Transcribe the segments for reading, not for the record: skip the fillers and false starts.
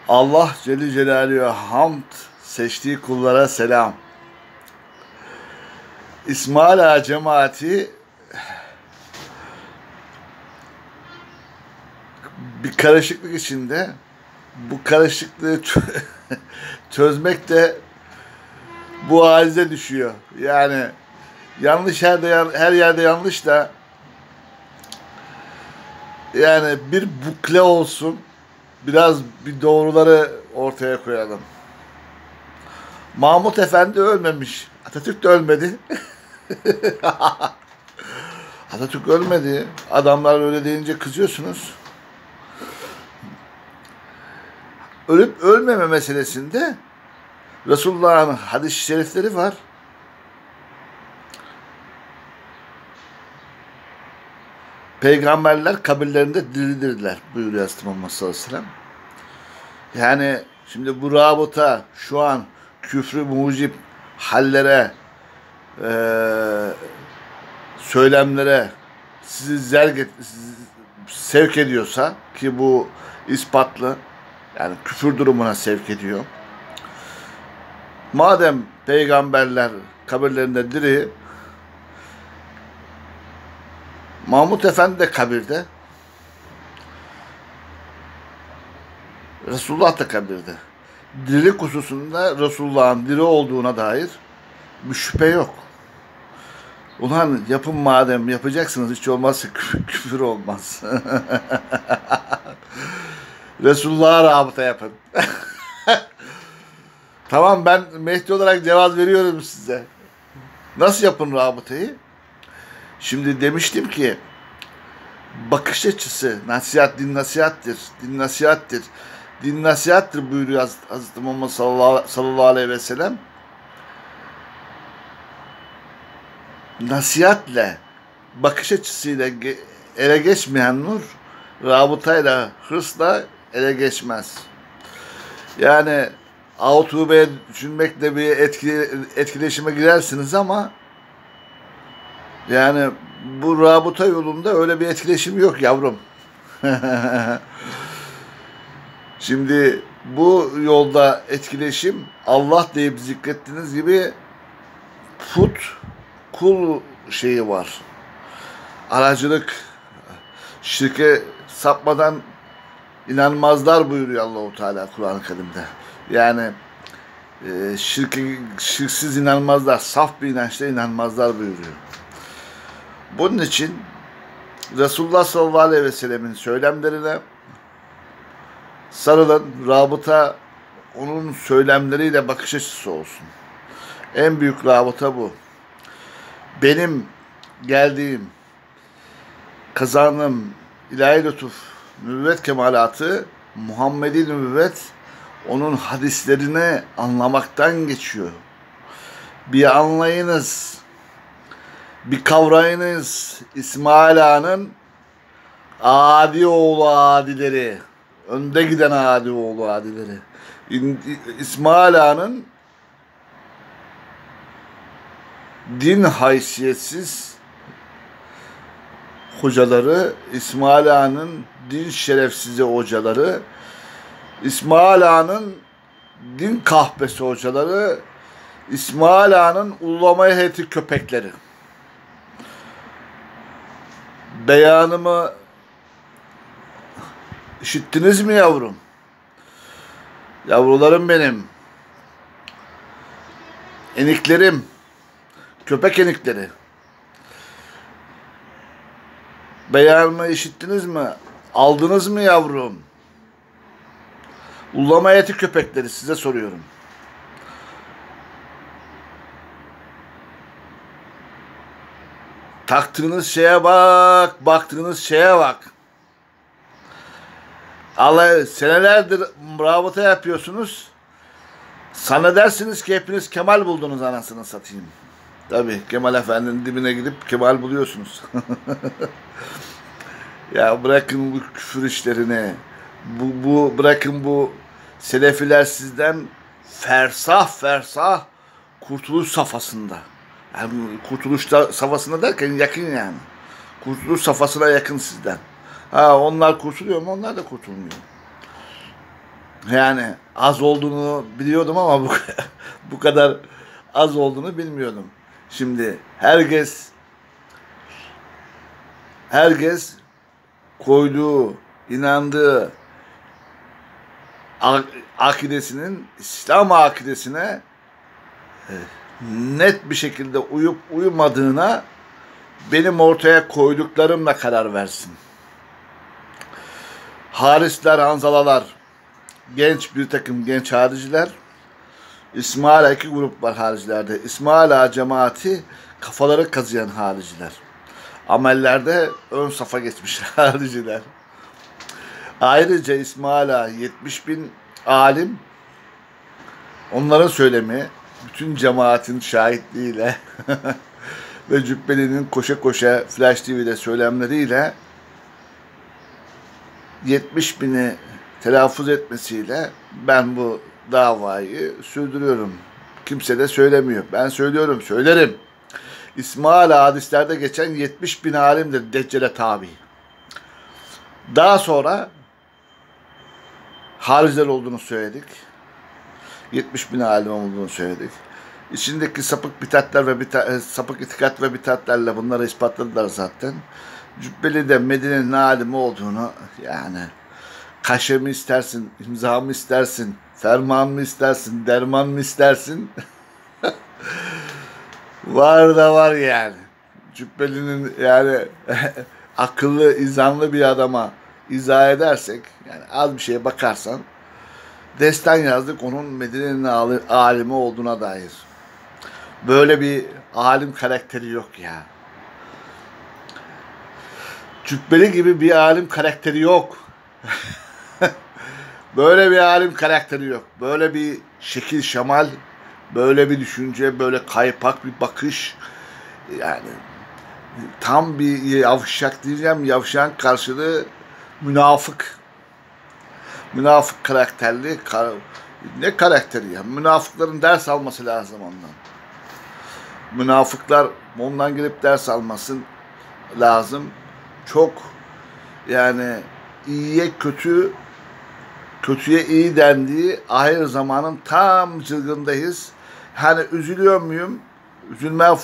Allah Celle Celaluhu'ya hamd, seçtiği kullara selam. İsmail Ağa cemaati bir karışıklık içinde. Bu karışıklığı çözmek de bu acize düşüyor. Yani yanlış her yerde yanlış da yani bir bukle olsun, biraz bir doğruları ortaya koyalım. Mahmut Efendi ölmemiş. Atatürk de ölmedi. Atatürk ölmedi. Adamlar öyle deyince kızıyorsunuz. Ölüp ölmeme meselesinde Resulullah'ın hadis-i şerifleri var. Peygamberler kabirlerinde diridirler buyuruyor Muhammed sallallahu aleyhi ve sellem. Yani şimdi bu rabıta şu an küfrü mucip hallere, söylemlere sizi sevk ediyorsa, ki bu ispatlı, yani küfür durumuna sevk ediyor. Madem peygamberler kabirlerinde diri, Mahmut Efendi de kabirde, Resulullah da kabirde. Dirilik hususunda Resulullah'ın diri olduğuna dair bir şüphe yok. Ulan yapın madem, yapacaksınız, hiç olmazsa küfür olmaz. Resulullah'a rabıta yapın. Tamam, ben Mehdi olarak cevaz veriyorum size. Nasıl yapın rabıtayı? Şimdi demiştim ki bakış açısı, nasihat din nasihattir, din nasihattir, din nasihattir buyuruyor Hazreti Muhammed sallallahu aleyhi ve sellem. Nasihatle, bakış açısıyla ele geçmeyen nur, rabıtayla, hırsla ele geçmez. Yani Avtube'ye düşünmekle bir etkileşime girersiniz ama yani bu rabıta yolunda öyle bir etkileşim yok yavrum. Şimdi bu yolda etkileşim, Allah deyip zikrettiğiniz gibi kul şeyi var. Aracılık, şirke sapmadan inanmazlar buyuruyor Allah-u Teala Kur'an-ı Kerim'de. Yani şirksiz inanmazlar, saf bir inançla inanmazlar buyuruyor. Bunun için Resulullah sallallahu aleyhi ve sellemin söylemlerine sarılın, rabıta onun söylemleriyle bakış açısı olsun. En büyük rabıta bu. Benim geldiğim, kazandığım ilahi lütuf, nübüvvet kemalatı, Muhammed'i nübüvvet, onun hadislerini anlamaktan geçiyor. Bir anlayınız, bir kavrayınız İsmail Ağa'nın adi oğlu adileri, önde giden adi oğlu adileri. İsmail Ağa'nın din haysiyetsiz hocaları, İsmail Ağa'nın din şerefsizi hocaları, İsmail Ağa'nın din kahpesi hocaları, İsmail Ağa'nın ululama heyeti köpekleri. Beyanımı işittiniz mi yavrum? Yavrularım benim. Eniklerim. Köpek enikleri. Beyanımı işittiniz mi? Aldınız mı yavrum? Ulama heyeti köpekleri, size soruyorum. Taktığınız şeye bak, baktığınız şeye bak. Allah, senelerdir rabıta yapıyorsunuz. Sana dersiniz ki hepiniz Kemal buldunuz, anasını satayım. Tabii Kemal Efendi'nin dibine gidip Kemal buluyorsunuz. Ya bırakın bu küfür işlerini. Bırakın bu selefiler sizden fersah kurtuluş safhasında. Yani kurtuluş safhasında derken yakın yani. Kurtuluş safhasına yakın sizden. Ha, onlar kurtuluyor mu? Onlar da kurtulmuyor. Yani az olduğunu biliyordum ama bu kadar az olduğunu bilmiyordum. Şimdi herkes koyduğu, inandığı akidesinin İslam akidesine net bir şekilde uyup uyumadığına benim ortaya koyduklarımla karar versin. Harisler, Hanzalalar, bir takım genç hariciler, İsmaila, iki grup var haricilerde. İsmaila cemaati kafaları kazıyan hariciler. Amellerde ön safa geçmiş hariciler. Ayrıca İsmaila 70 bin alim, onların söylemi, bütün cemaatin şahitliğiyle ve Cübbeli'nin koşa koşa Flash TV'de söylemleriyle 70 bini telaffuz etmesiyle ben bu davayı sürdürüyorum. Kimse de söylemiyor. Ben söylüyorum, söylerim. İsmaila hadislerde geçen 70 bin alimdir Deccal'e tabi. Daha sonra hariciler olduğunu söyledik. 70 bin alim olduğunu söyledik. İçindeki sapık bitatler ve sapık itikat ve bitatlerle bunları ispatladılar zaten. Cübbeli'de Medine'nin alimi olduğunu, yani kaşe mi istersin, imza mı istersin, ferman mı istersin, derman mı istersin? Var da var yani. Cübbeli'nin yani akıllı, izanlı bir adama izah edersek, yani az bir şeye bakarsan, destan yazdık onun Medine'nin alimi olduğuna dair. Böyle bir alim karakteri yok ya. Cübbeli gibi bir alim karakteri yok. Böyle bir alim karakteri yok. Böyle bir şekil şemal, böyle bir düşünce, böyle kaypak bir bakış. Yani tam bir yavşak diyeceğim. Yavşağın karşılığı münafık. Münafık karakterli. Ne karakteri ya? Münafıkların ders alması lazım ondan. Münafıklar ondan gelip ders almasın lazım. Çok yani iyiye kötü, kötüye iyi dendiği ahir zamanın tam çılgındayız. Hani üzülüyor muyum? Üzülmeye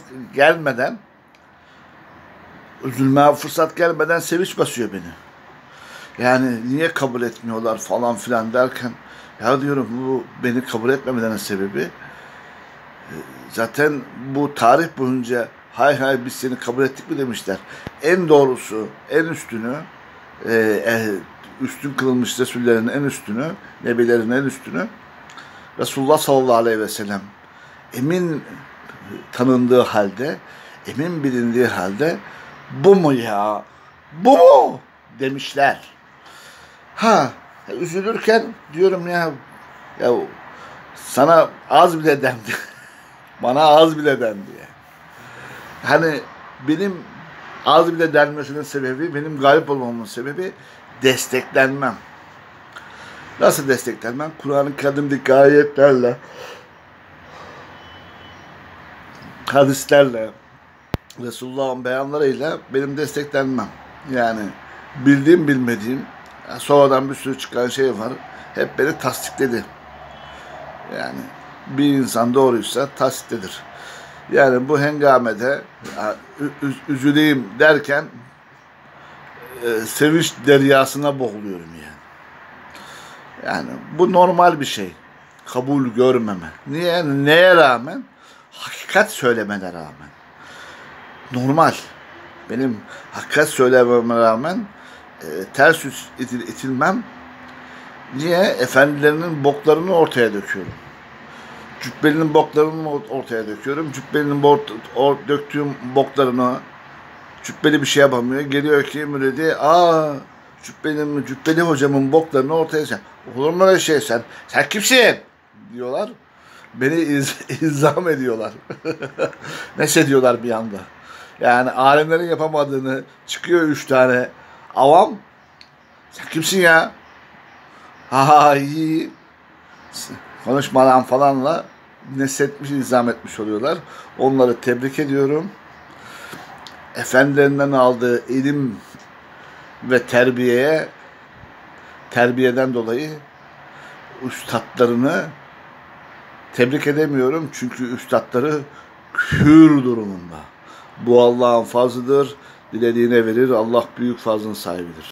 fırsat gelmeden sevinç basıyor beni. Yani niye kabul etmiyorlar falan filan derken, ya diyorum bu beni kabul etmemelerinin sebebi zaten bu tarih boyunca hay biz seni kabul ettik mi demişler. En doğrusu, en üstünü, üstün kılınmış Resullerin en üstünü, Nebilerin en üstünü Resulullah sallallahu aleyhi ve sellem emin tanındığı halde, emin bilindiği halde bu mu ya? Bu mu? Demişler. Üzülürken diyorum ya sana az bile dendi. Bana az bile dendi ya. Hani benim az bile denmesinin sebebi, benim galip olmamın sebebi desteklenmem. Nasıl desteklenmem? Kur'an-ı Kerim'deki ayetlerle, hadislerle, Resulullah'ın beyanlarıyla benim desteklenmem. Yani bildiğim bilmediğim, sonradan bir sürü çıkan şey var. Hep beni tasdikledi. Yani bir insan doğruysa tasdikledir. Yani bu hengamede üzüleyim derken sevinç deryasına boğuluyorum yani. Yani bu normal bir şey. Kabul görmeme. Niye? Neye rağmen? Hakikat söylemene rağmen. Normal. Benim hakikat söylememe rağmen ters itilmem. Niye? Efendilerinin boklarını ortaya döküyorum. Cübbeli'nin boklarını ortaya döküyorum. Cübbeli'nin döktüğüm boklarını, Cübbeli bir şey yapamıyor. Geliyor ki müridi, Cübbeli hocamın boklarını ortaya sen. Olur mu öyle şey sen? Sen kimsin? Diyorlar. Beni ilzam ediyorlar. Neşe diyorlar bir anda. Yani alimlerin yapamadığını çıkıyor 3 tane avam. Sen kimsin ya? İyi. Konuşmadan falanla nesletmiş, ilzam etmiş oluyorlar. Onları tebrik ediyorum. Efendilerinden aldığı ilim ve terbiyeden dolayı üstadlarını tebrik edemiyorum. Çünkü üstadları kür durumunda. Bu Allah'ın fazlıdır. Dilediğine verir. Allah büyük fazlın sahibidir.